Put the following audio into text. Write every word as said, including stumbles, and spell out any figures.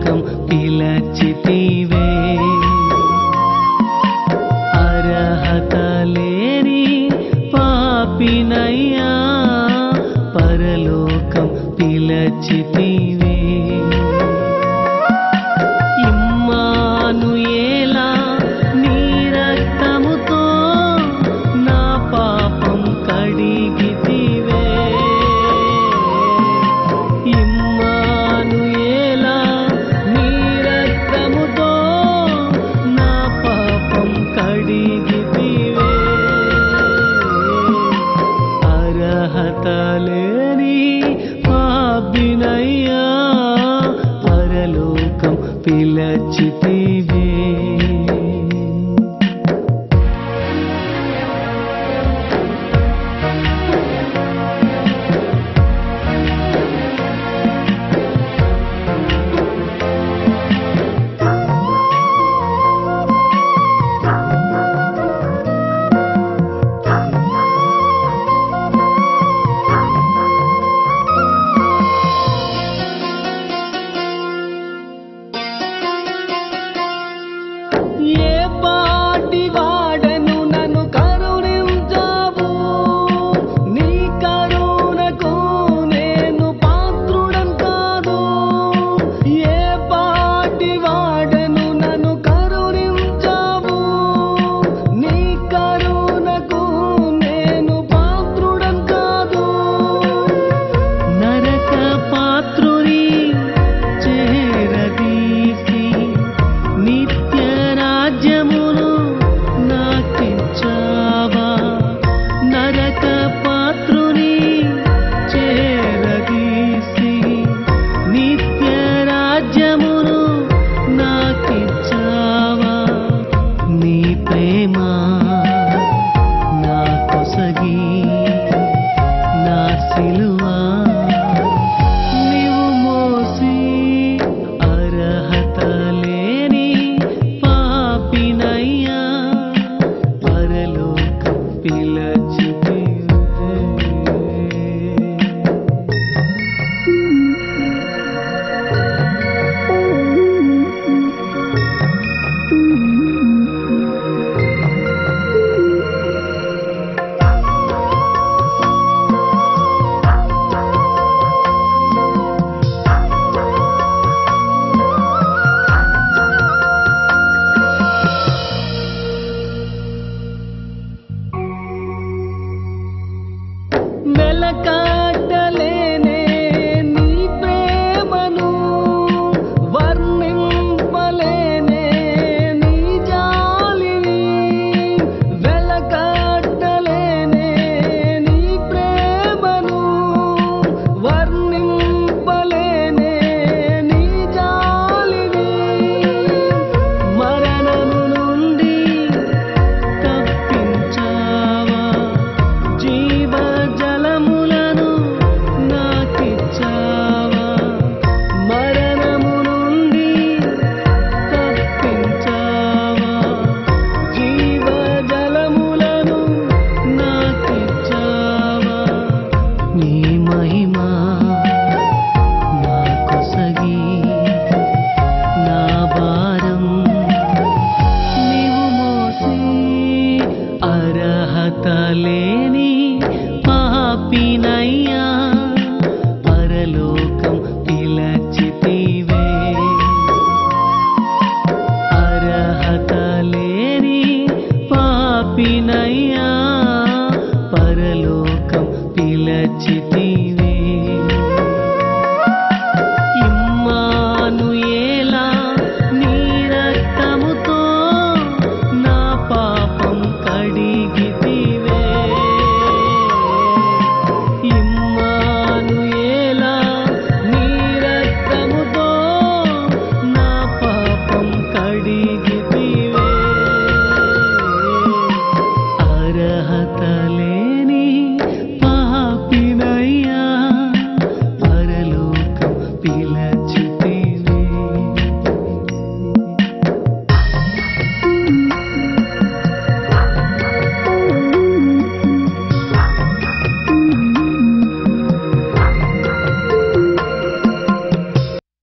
పరలోకం పిలచితివే అర్హత లేని పాపినయ్యా పరలోకం పిలచితివే ఇమ్మానుయేలా నీ రక్తముతో నా పాపం కడిగితివే ఇమ్మానుయేలా నీ రక్తముతో నా పాపం కడిగితివే అర్హత లేని పాపినయ్యా పరలోకం పిలచితివే ఏ పాటి వాడను నన్ను కరుణించావు నీ కరుణకు నేను పాత్రుడను కాదు ఏ పాటి వాడను నన్ను కరుణించావు నీ కరుణకు నేను పాత్రుడను కాదు నరక పాత్రుని చేరదీసి నిత్య రాజ్యమును నాకిచ్చావా నరక పాత్రుని చేరదీసి నిత్య రాజ్యమును నాకిచ్చావా నీ ప్రేమ నా కొసగి నా సిలువా నీవు మోసి అర్హత లేని పాపినయ్యా పరలోకం పిలచితివే వెలకాడలేనే నీ ప్రేమను వర్ణింపలేనే నీ జాలిని వెలకాడలేనే నీ ప్రేమను వర్ణింపలేనే నీ జాలిని మరణము నుండి తప్పించావా జీవ జలములను నాకిచ్చావా మరణము నుండి తప్పించావా జీవ జలములను నాకిచ్చావా నీ మహిమా నా కొసగి నా భారం నీవు మోసి అర్హత లేని పాపినయ్యా పరలోకం పిలచితివే అర్హత లేని పాపినయ్యా పరలోకం పిలచితివే ఇమ్మానుయేలా నీ రక్తముతో నా పాపం కడిగితివే ఇమ్మానుయేలా నీ రక్తముతో నా పాపం కడిగితివే అర్హత